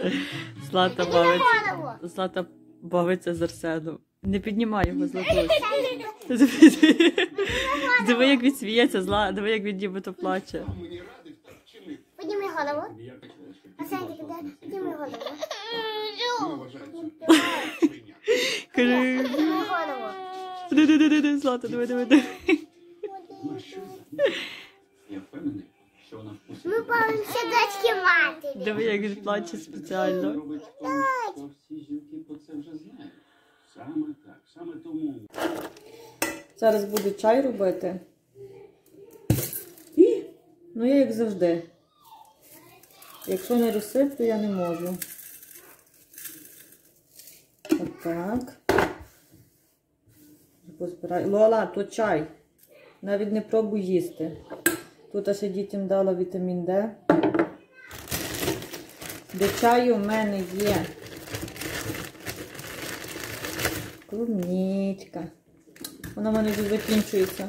Злата бавиться з Арсеном. Не піднімай його, Златусь. Диви, як він сміється, диви, як він нібито плаче. Підніми голову. Арсенчик, підніми голову. Кажи. Підніми голову. Злата, диви. Я впевнений, що вона вкусить. Ми бавимося дочки матері. Диви, як він плаче спеціально. Робить тому, що всі жінки про це вже знають. Саме так, саме тому. Зараз буду чай робити. Ну, я як завжди. Якщо не розсиплю, я не можу. Отак. Позбираю. Лола, то чай. Навіть не пробуй їсти. Тут ще дітям дала вітамін Д. До чаю в мене є клубничка. Вона в мене вже закінчується.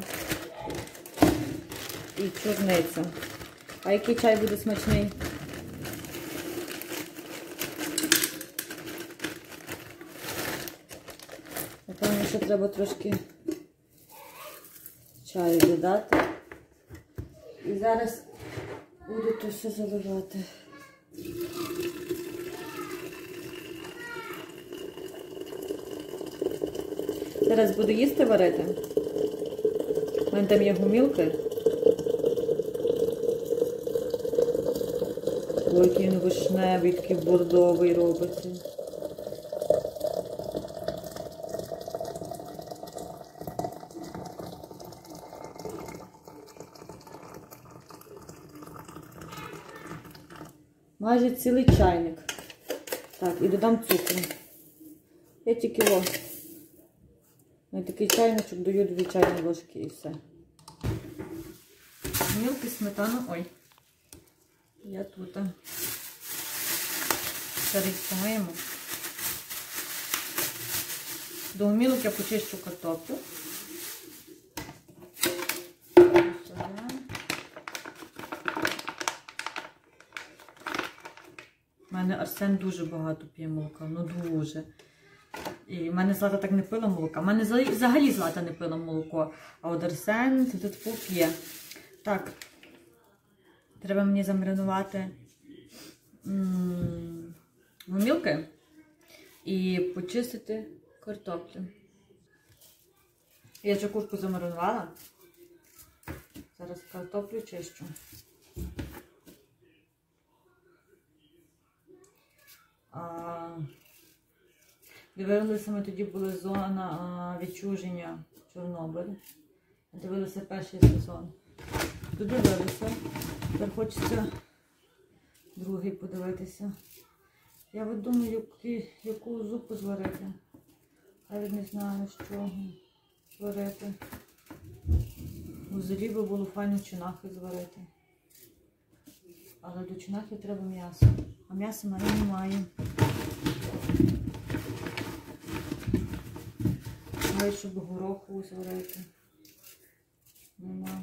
І чорниця. А який чай буде смачний? Напевно, що треба трошки чаю додати. І зараз буду то все заливати. Зараз буду їсти варити. У мене там є гумілки. Ой, який він вишневий, такий бордовий робиться. Майже цілий чайник. Так, і додам цукру. Я тільки на такий чайничок даю 2 чайні ложки і все. Мілки, сметану, ой. Я тут. Зараз помиємо. До гумілок я почищу картоплю. У мене Арсен дуже багато п'є молока, ну дуже. І в мене Злата так не пила молока. В мене взагалі Злата не пила молоко, а от Арсен тут п'є. Так, треба мені замаринувати гумілки і почистити картоплю. Я вже курку замаринувала. Зараз картоплю чищу. Дивилися, ми тоді були зона відчуження Чорнобиль. Дивилися перший сезон. Додивилися. Тепер хочеться другий подивитися. Я от думаю, яку зупу зварити. Навіть не знаю, з чого зварити. У зелі би було файно чинахи зварити. Але до чинахи треба м'ясо. А м'яса в мене немає. Навіть, щоб гороху зварити. Нема.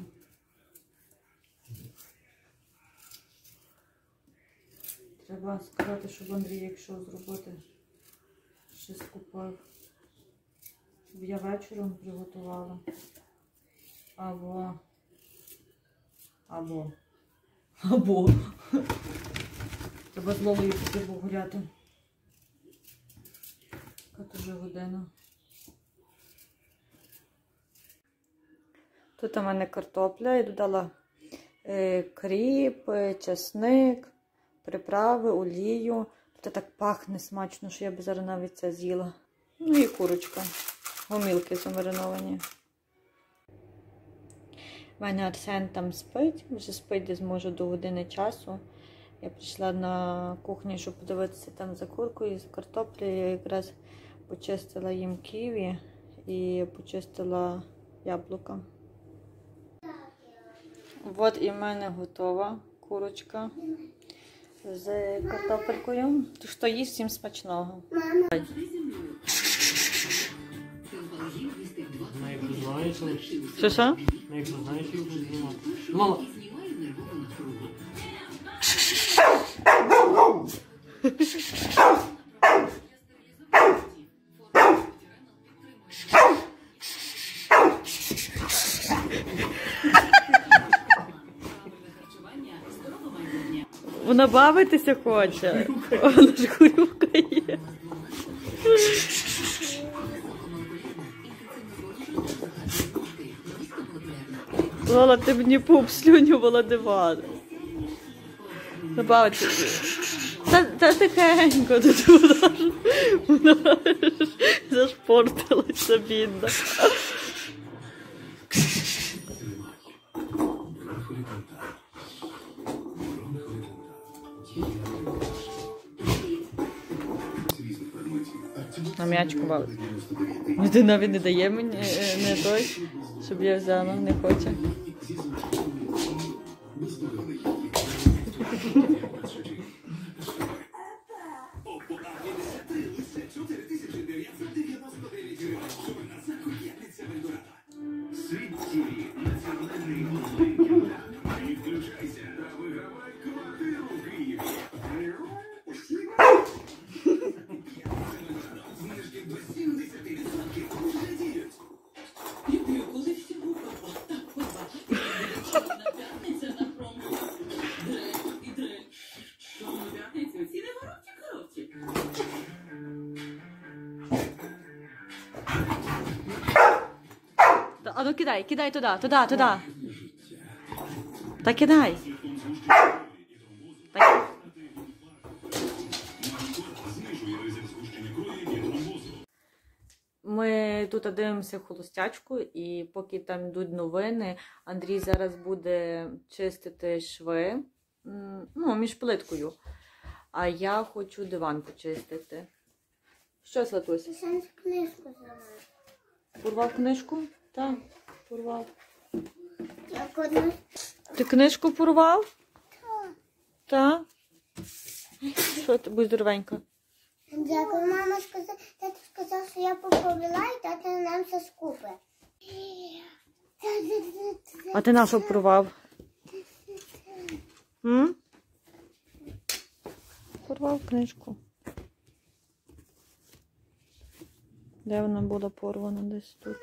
Треба сказати, щоб Андрій, якщо зробити, щось купив. Щоб я вечором приготувала. Або. Треба з Лолою піти погуляти. Яка тут вже година. Тут у мене картопля, я додала кріп, чесник, приправи, олію. Тут так пахне смачно, що я б зараз навіть це з'їла. Ну і курочка, гумілки замариновані. У мене Арсен там спить, вже спить десь може до години часу. Я прийшла на кухню, щоб подивитися там за куркою, з картоплею. Я якраз почистила їм ківі і почистила яблука. От і в мене готова курочка з картопелькою. То що їсть, всім смачного. Що? Мама. Вона бавитися хоче. Вона ж хурюкає. Лола, ти мені пуп слюнювала диван. Забавитися. Та тихенько, тут вона зашпортилася, бідна. На м'ячку бавить. Ну, ти навіть не дає мені, не той, щоб я взяла, не хоче. А ну кидай, кидай туди. Та кидай. Ми тут дивимося холостячку, і поки там йдуть новини, Андрій зараз буде чистити шви, ну, між плиткою. А я хочу диван почистити. Що, Сватусь? Ти сам книжку зламав. Порвав книжку? Так, порвав. Як одну? Ти книжку порвав? Так. Що ти, будь здоровенька? Дякую, мама сказала, тато сказав, що я поповіла, і тато нам все скупить. А ти на що порвав? Порвав книжку. Де вона була порвана? Десь тут.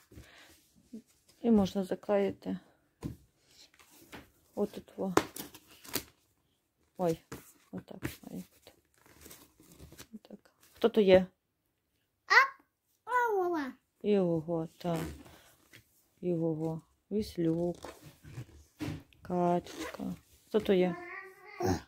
І можна заклеїти. Отут. Ой, отак має бути. Отак. Хто то є? Його, так. Його. Віслюк. Качечка. Хто то є?